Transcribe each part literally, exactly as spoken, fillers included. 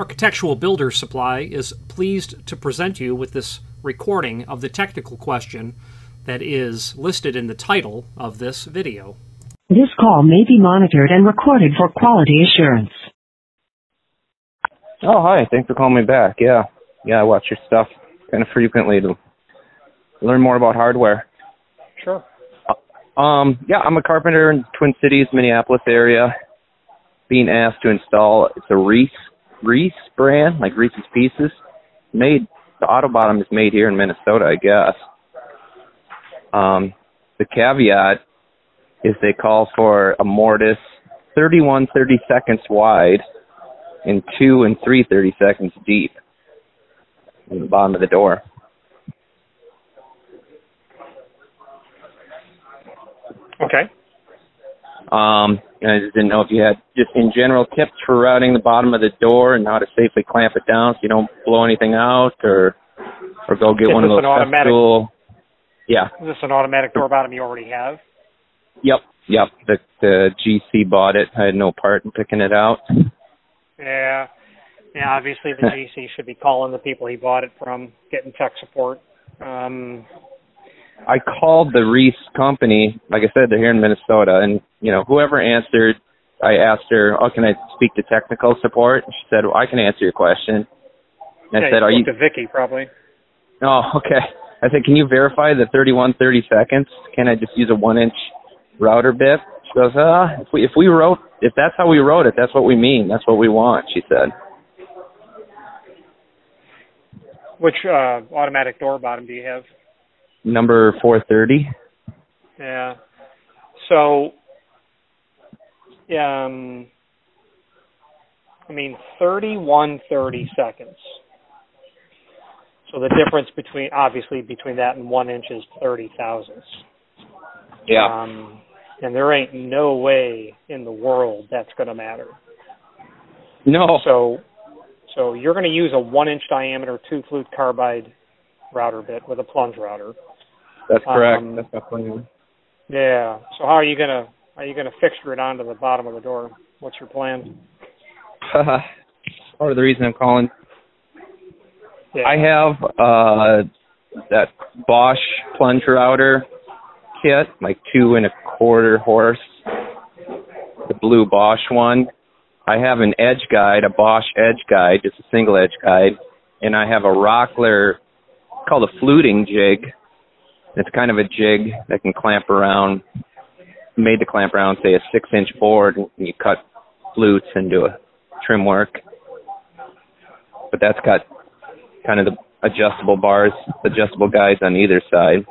Architectural Builder Supply is pleased to present you with this recording of the technical question that is listed in the title of this video. This call may be monitored and recorded for quality assurance. Oh, hi. Thanks for calling me back. Yeah. Yeah, I watch your stuff kind of frequently to learn more about hardware. Sure. Um, yeah, I'm a carpenter in Twin Cities, Minneapolis area, being asked to install, it's a Reese, Reese brand, like Reese's Pieces. Made, the auto bottom is made here in Minnesota, I guess. Um, the caveat is they call for a mortise thirty-one thirty-seconds wide and two and three thirty-seconds deep in the bottom of the door. Okay. Um, and I just didn't know if you had just in general tips for routing the bottom of the door and how to safely clamp it down so you don't blow anything out, or or go get Is one of this those an automatic? tool. Yeah. Is this an automatic door bottom you already have? Yep. Yep. The the G C bought it. I had no part in picking it out. Yeah. Yeah. Obviously, the G C should be calling the people he bought it from, getting tech support. Um, I called the Reese company. Like I said, they're here in Minnesota, and you know, whoever answered, I asked her, "Oh, can I speak to technical support?" And she said, "Well, I can answer your question." And yeah, I said, you "Are you?" to Vicky probably. Oh, okay. I said, "Can you verify the thirty-one thirty seconds? Can I just use a one-inch router bit?" She goes, "Uh, if we if we wrote if that's how we wrote it, that's what we mean. That's what we want." She said. Which uh, automatic door bottom do you have? Number four thirty. Yeah. So, um, I mean, thirty-one thirty seconds. So the difference between, obviously, between that and one inch is thirty thousandths. Yeah. Um, and there ain't no way in the world that's going to matter. No. So, so you're going to use a one-inch diameter two-flute carbide router bit with a plunge router. That's correct. Um, That's my plan. Yeah. So how are you gonna are you gonna fixture it onto the bottom of the door? What's your plan? Part of the reason I'm calling. Yeah. I have uh, that Bosch plunge router kit, like two and a quarter horse, the blue Bosch one. I have an edge guide, a Bosch edge guide, just a single edge guide, and I have a Rockler called a fluting jig. It's kind of a jig that can clamp around, made to clamp around, say, a six-inch board, and you cut flutes into a trim work. But that's got kind of the adjustable bars, adjustable guides on either side.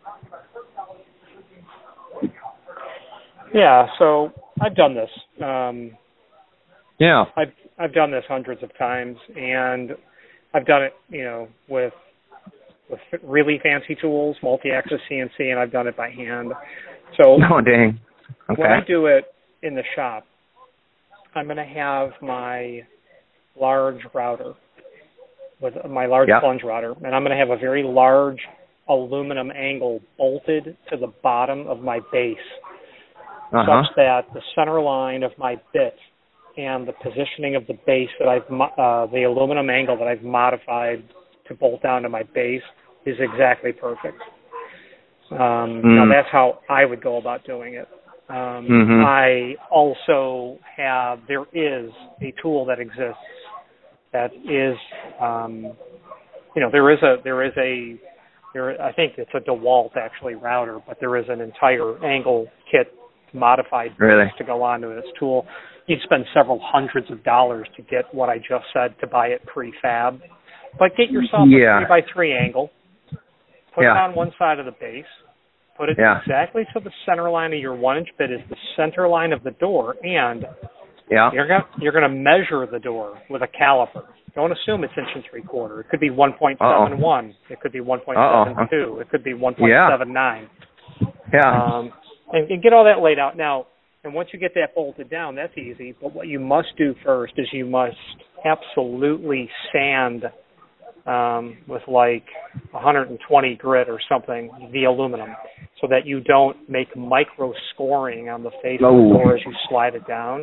Yeah. So I've done this. Um, Yeah. I've I've done this hundreds of times, and I've done it, you know, with with really fancy tools, multi-axis C N C, and I've done it by hand. So Oh, dang. Okay. when I do it in the shop, I'm going to have my large router, with my large Yep. plunge router, and I'm going to have a very large aluminum angle bolted to the bottom of my base, Uh-huh. such that the center line of my bit and the positioning of the base that I've, mo- uh, the aluminum angle that I've modified to bolt down to my base is exactly perfect. Um, Mm. Now that's how I would go about doing it. Um, Mhm. I also have, there is a tool that exists that is, um, you know, there is a, there is a, there, I think it's a DeWalt actually router, but there is an entire angle kit modified Really? to go onto this tool. You'd spend several hundreds of dollars to get what I just said, to buy it prefab. But get yourself Yeah. a three by three angle, put Yeah. it on one side of the base, put it Yeah. exactly so the center line of your one inch bit is the center line of the door, and Yeah. you're going you're going to measure the door with a caliper. Don't assume it's inch and three quarter. It could be one point seven one. It could be one point seven two. It could be one point seven nine. Yeah. Um, and, and get all that laid out. Now, and once you get that bolted down, that's easy. But what you must do first is you must absolutely sand um, with like one hundred twenty grit or something the aluminum, so that you don't make micro scoring on the face of the Oh. door as you slide it down.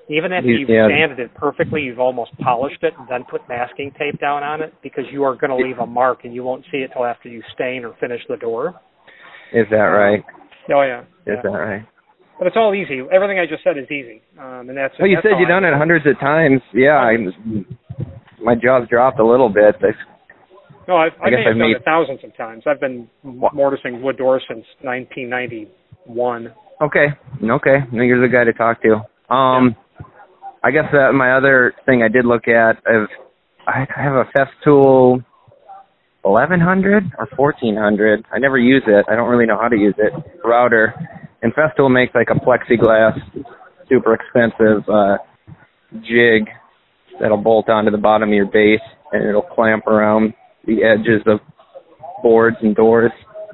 Even if You- you've yeah. sanded it perfectly, you've almost polished it and then put masking tape down on it, because you are going to leave a mark and you won't see it till after you stain or finish the door. Is that right? Oh, yeah. Is yeah. that right? But it's all easy. Everything I just said is easy. Um, and that's, Well, you that's said how you've I- done it hundreds of times. Yeah, I, my jaw's dropped a little bit. I, No, I've, I, I guess may have I've done made- it thousands of times. I've been mortising wood doors since nineteen ninety-one. okay, okay. No, you're the guy to talk to. Um, yeah. I guess uh, my other thing I did look at is I have a Festool eleven hundred or fourteen hundred. I never use it. I don't really know how to use it. Router. And Festool makes like a plexiglass, super expensive uh, jig that'll bolt onto the bottom of your base, and it'll clamp around the edges of boards and doors.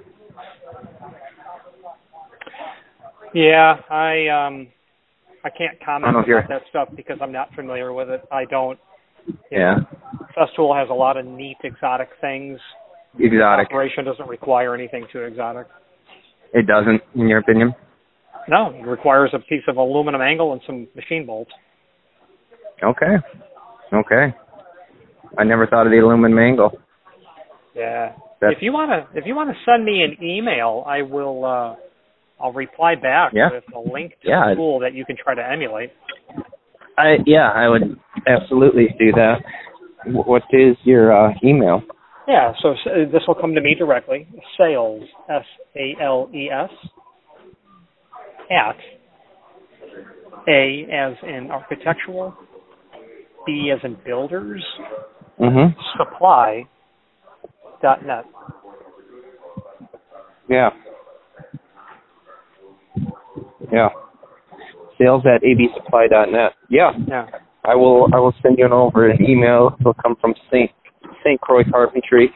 Yeah, I um, I can't comment I about you're... that stuff because I'm not familiar with it. I don't. Yeah. Know, Festool has a lot of neat exotic things. Exotic. The operation doesn't require anything too exotic. It doesn't, in your opinion? No, it requires a piece of aluminum angle and some machine bolts. Okay. Okay. I never thought of the aluminum angle. Yeah. That's... If you wanna, if you wanna send me an email, I will. Uh, I'll reply back yeah. with a link to yeah. the tool that you can try to emulate. I yeah, I would absolutely do that. What is your uh, email? Yeah, so uh, this will come to me directly. Sales, S A L E S, at A as in architectural, B as in builders, mm-hmm. supply dot net. Yeah. Yeah. Sales at a b supply dot net. Yeah. Yeah. I will I will send you an over an email. It'll come from Saint Saint Croix Carpentry.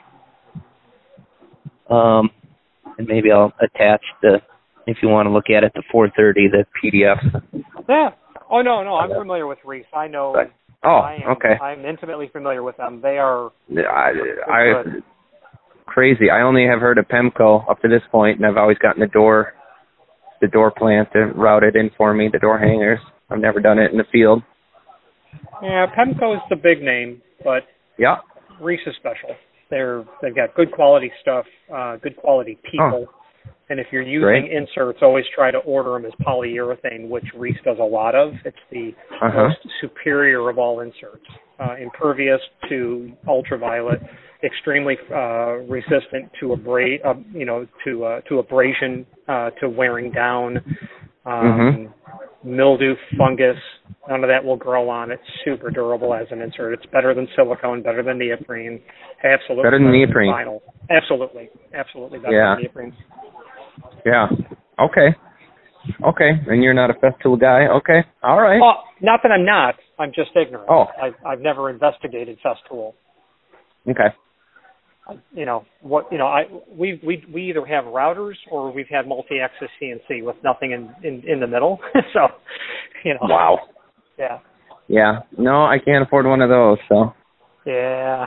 Um and maybe I'll attach the, if you want to look at it, the four thirty, the P D F. Yeah. Oh no, no, I'm familiar with Reese. I know. But, oh, I am, okay. I'm intimately familiar with them. They are. I, I crazy. I only have heard of Pemco up to this point, and I've always gotten the door, the door plant to route it in for me, the door hangers. I've never done it in the field. Yeah, Pemco is the big name, but yeah, Reese is special. They're they've got good quality stuff, uh, good quality people. Oh. And if you're using Great. inserts, always try to order them as polyurethane, which Reese does a lot of. It's the uh-huh. most superior of all inserts. Uh, impervious to ultraviolet, extremely uh, resistant to abrade, uh, you know, to uh, to abrasion, uh, to wearing down, um, mm-hmm. mildew, fungus. None of that will grow on it. Super durable as an insert. It's better than silicone, better than neoprene. Absolutely better than neoprene. Vinyl. Absolutely, absolutely better yeah. than neoprene. Yeah. Okay. Okay. And you're not a Festool guy? Okay. All right. Oh, not that I'm not. I'm just ignorant. Oh. I've, I've never investigated Festool. Okay. You know what? You know, I we we we either have routers or we've had multi-axis C N C with nothing in, in, in the middle. So, you know. Wow. Yeah. Yeah. No, I can't afford one of those. So. Yeah.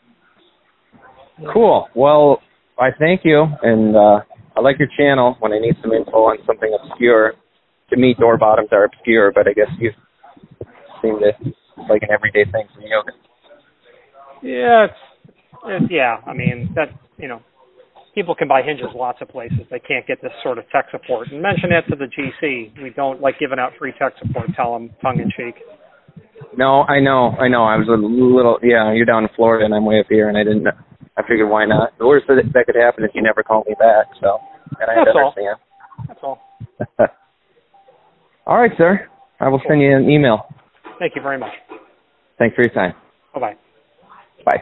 Cool. Well, I thank you, and uh, I like your channel when I need some info on something obscure. To me, door bottoms are obscure, but I guess you seem to like an everyday thing for you. Yeah, it's, it's, yeah. I mean, that, you know, people can buy hinges lots of places. They can't get this sort of tech support. And mention that to the G C. We don't like giving out free tech support. Tell them tongue in cheek. No, I know, I know. I was a little, yeah. You're down in Florida, and I'm way up here, and I didn't. I figured, why not? The worst that, that could happen is you never call me back. So, and I That's understand. All. That's all. All right, sir. I will cool. send you an email. Thank you very much. Thanks for your time. Bye-bye. Bye.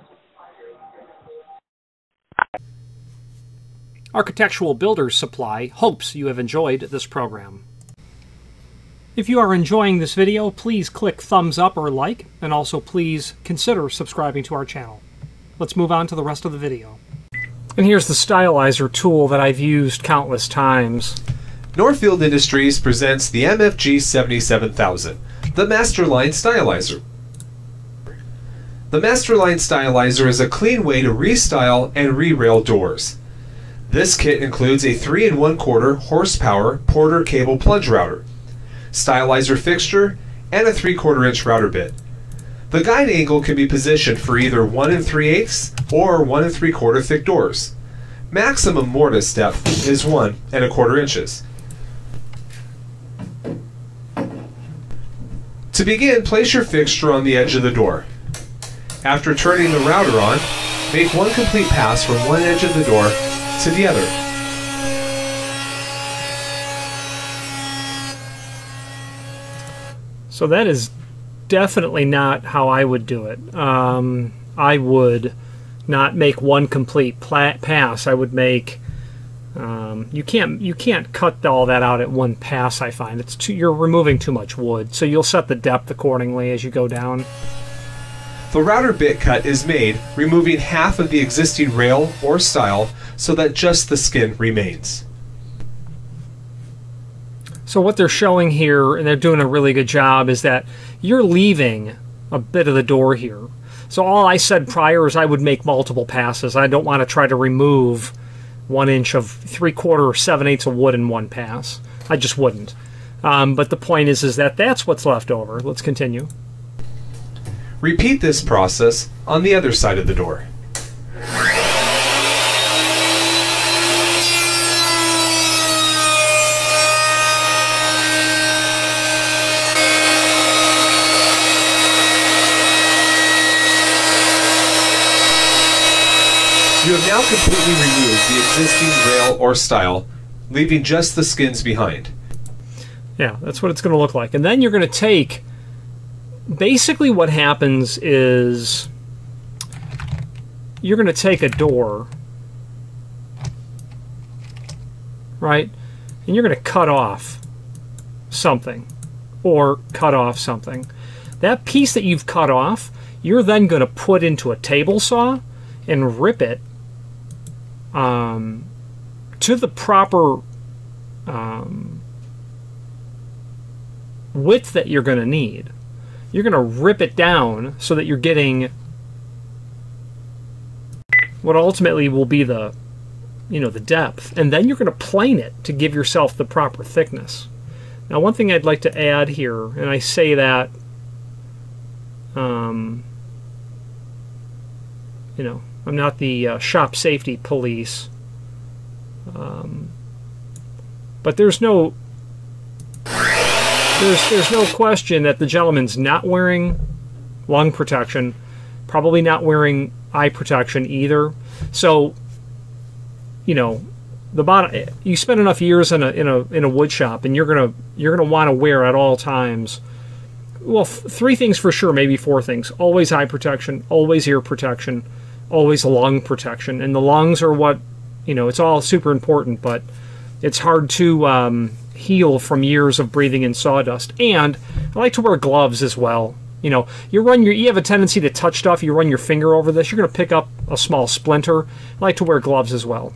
Architectural Builders Supply hopes you have enjoyed this program. If you are enjoying this video, please click thumbs up or like, and also please consider subscribing to our channel. Let's move on to the rest of the video. And here's the stylizer tool that I've used countless times. Northfield Industries presents the M F G seventy-seven thousand, the Masterline Stylizer. The Masterline Stylizer is a clean way to restyle and re-rail doors. This kit includes a three and one quarter horsepower Porter cable plunge router, stylizer fixture, and a three quarter inch router bit. The guide angle can be positioned for either one and three eighths or one and three quarter thick doors. Maximum mortise depth is one and a quarter inches. To begin, place your fixture on the edge of the door. After turning the router on, make one complete pass from one edge of the door to the other. So that is definitely not how I would do it. Um, I would not make one complete pla pass. I would make um, you can't you can't cut all that out at one pass. I find it's too, you're removing too much wood. So you'll set the depth accordingly as you go down. The router bit cut is made removing half of the existing rail or stile so that just the skin remains. So what they're showing here, and they're doing a really good job, is that you're leaving a bit of the door here. So all I said prior is I would make multiple passes. I don't want to try to remove one inch of three quarter or seven eighths of wood in one pass. I just wouldn't. Um, but the point is, is that that's what's left over. Let's continue. Repeat this process on the other side of the door. You have now completely removed the existing rail or stile, leaving just the skins behind. Yeah, that's what it's going to look like. And then you're going to take, basically what happens is you're going to take a door, right? And you're going to cut off something or cut off something. That piece that you've cut off, you're then going to put into a table saw and rip it um, to the proper um, width that you're going to need. You're going to rip it down so that you're getting what ultimately will be the, you know, the depth, and then you're going to plane it to give yourself the proper thickness. Now, one thing I'd like to add here, and I say that, um, you know, I'm not the uh, shop safety police, um, but there's no there's there's no question that the gentleman's not wearing lung protection, probably not wearing eye protection either. So, you know, the bottom, you spend enough years in a in a in a wood shop, and you're gonna you're gonna want to wear at all times. Well, f three things for sure, maybe four things: always eye protection, always ear protection, always lung protection. And the lungs are what, you know, it's all super important, but it's hard to um, heal from years of breathing in sawdust. And I like to wear gloves as well. You know, you run your, you have a tendency to touch stuff, you run your finger over this, you're going to pick up a small splinter. I like to wear gloves as well.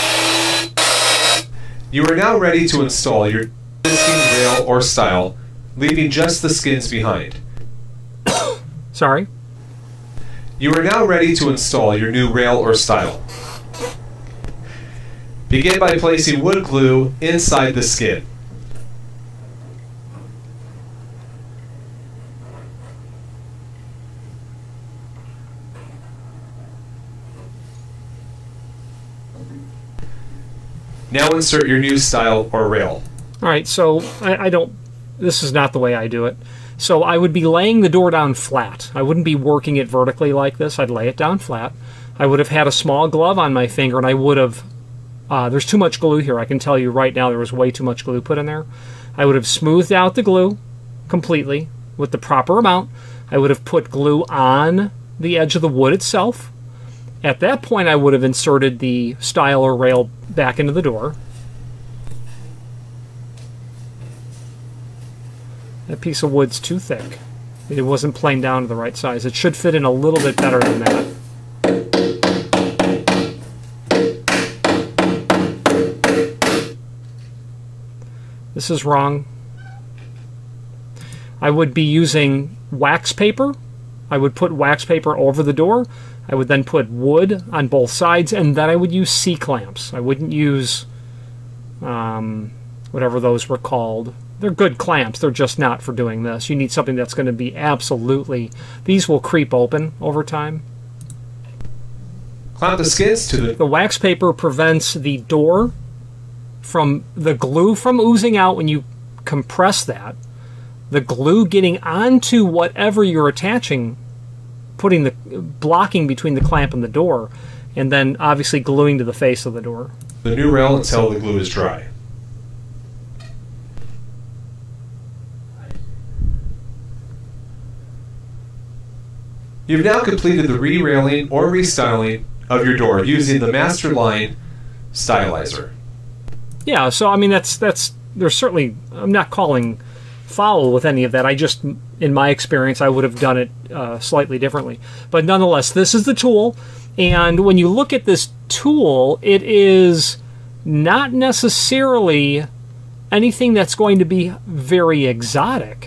You are now ready to install your existing rail or stile, leaving just the skins behind. Sorry? You are now ready to install your new rail or stile. Begin by placing wood glue inside the skin. Now insert your new stile or rail. Alright, so I, I don't, this is not the way I do it. So I would be laying the door down flat. I wouldn't be working it vertically like this. I'd lay it down flat. I would have had a small glove on my finger, and I would have, uh, there's too much glue here. I can tell you right now there was way too much glue put in there. I would have smoothed out the glue completely with the proper amount. I would have put glue on the edge of the wood itself. At that point, I would have inserted the stile or rail back into the door. That piece of wood's too thick. It wasn't planed down to the right size. It should fit in a little bit better than that. This is wrong. I would be using wax paper. I would put wax paper over the door. I would then put wood on both sides, and then I would use C-clamps. I wouldn't use um, whatever those were called. They're good clamps. They're just not for doing this. You need something that's going to be absolutely... These will creep open over time. Clamp the skids to the... The wax paper prevents the door from... the glue from oozing out when you compress that. The glue getting onto whatever you're attaching, putting the... blocking between the clamp and the door, and then obviously gluing to the face of the door. The new rail until the glue is dry. You've now completed the re-railing or restyling of your door using the Masterline stylizer. Yeah, so I mean that's that's there's certainly, I'm not calling foul with any of that. I just, in my experience, I would have done it uh, slightly differently. But nonetheless, this is the tool, and when you look at this tool, it is not necessarily anything that's going to be very exotic.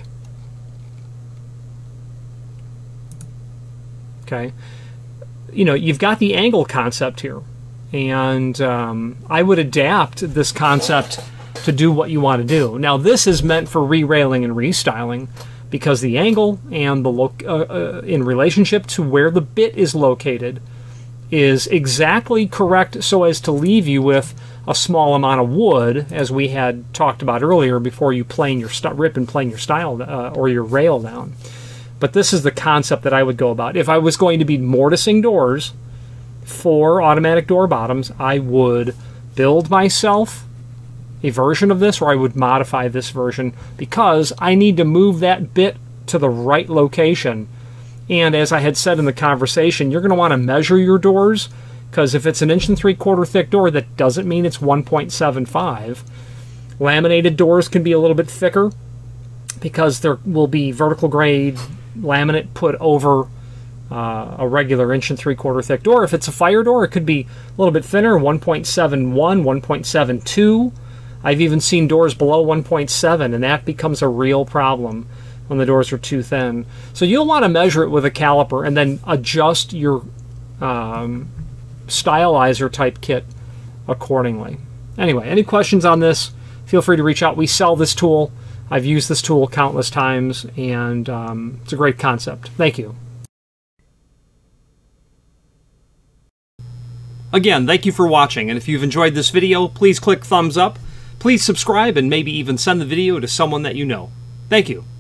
Okay, you know, you've got the angle concept here, and um, I would adapt this concept to do what you want to do. Now, this is meant for re-railing and restyling because the angle and the lo uh, uh, in relationship to where the bit is located is exactly correct so as to leave you with a small amount of wood, as we had talked about earlier, before you plane your st rip and plane your style uh, or your rail down. But this is the concept that I would go about. If I was going to be mortising doors for automatic door bottoms, I would build myself a version of this, or I would modify this version, because I need to move that bit to the right location. And as I had said in the conversation, you're going to want to measure your doors, because if it's an inch and three quarter thick door, that doesn't mean it's one point seven five. Laminated doors can be a little bit thicker because there will be vertical grade laminate put over uh, a regular inch and three quarter thick door. If it's a fire door, it could be a little bit thinner, one point seven one, one point seven two. I've even seen doors below one point seven, and that becomes a real problem when the doors are too thin. So you'll want to measure it with a caliper and then adjust your um, stylizer type kit accordingly. Anyway, any questions on this, feel free to reach out. We sell this tool. I've used this tool countless times, and um, it's a great concept. Thank you. Again, thank you for watching, and if you've enjoyed this video, please click thumbs up. Please subscribe and maybe even send the video to someone that you know. Thank you.